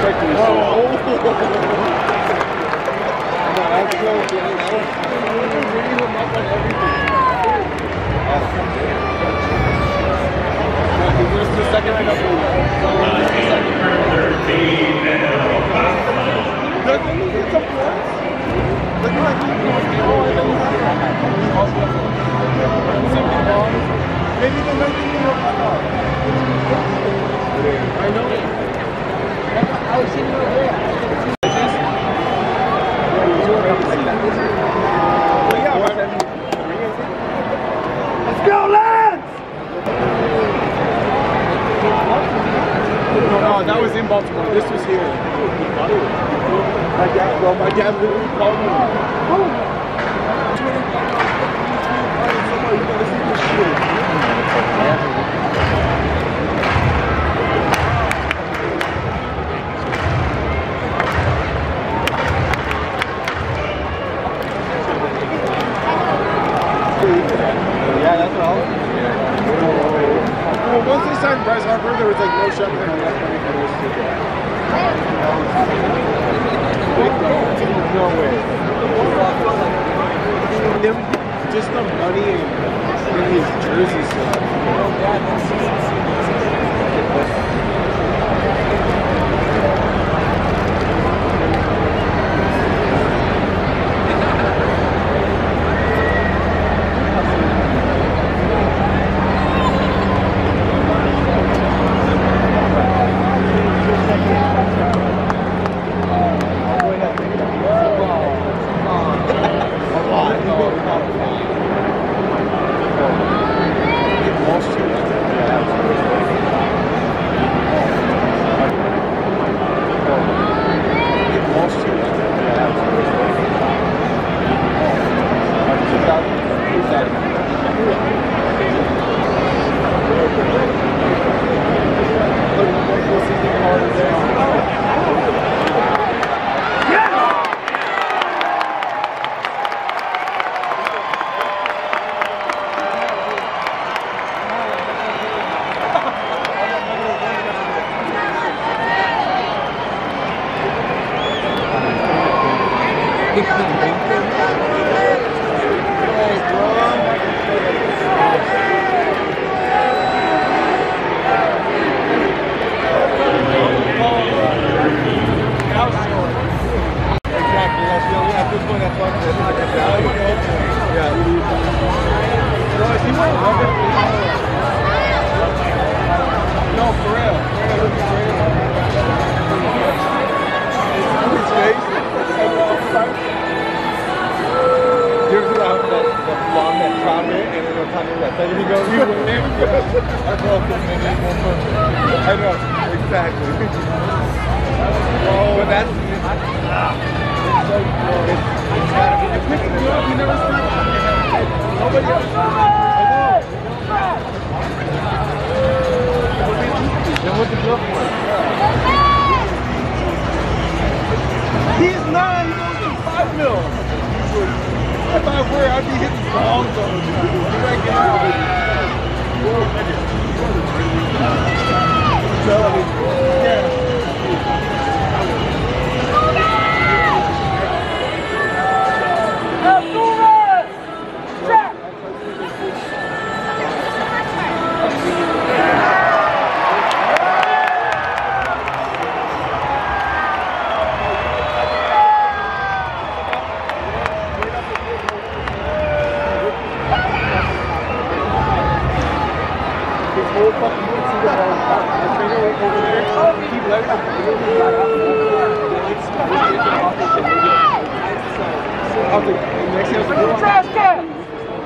expecting this. Where's the second pick Doesn't he get some points? Looking like he's maybe they're making me up. I know. I was sitting over there. Let's go, lads! No, that was in Baltimore. This was here. My dad literally called me. Yeah, that's what I was. Well, once they signed Bryce Harper, there was like no shot in the left money for those two. No way. Just the money and his jerseys. I know, exactly. But that's it's so cool. It's gotta be. It's picking you up. You never see nobody else. I know. Then what's the glove for? He's 9. He goes to 5 mil. If I were, I'd be hitting balls on him. He might get out of it.